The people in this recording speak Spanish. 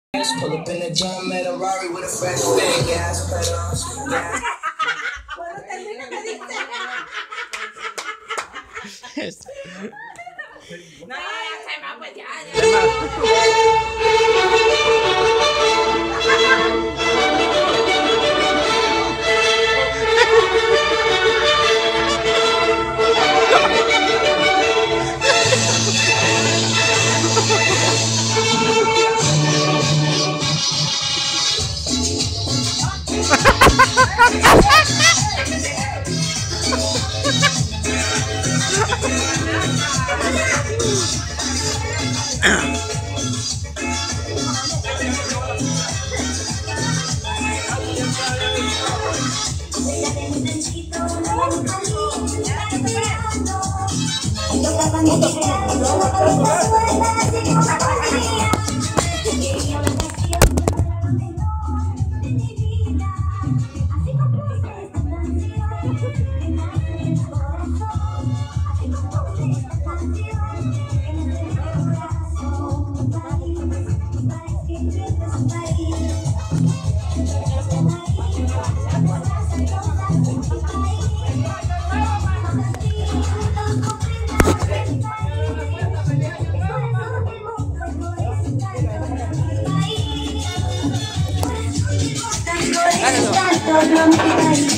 Pull up in the jam at a Rari with a fresh bag, gas pedal. No, ya se me pues ya. Dale, no.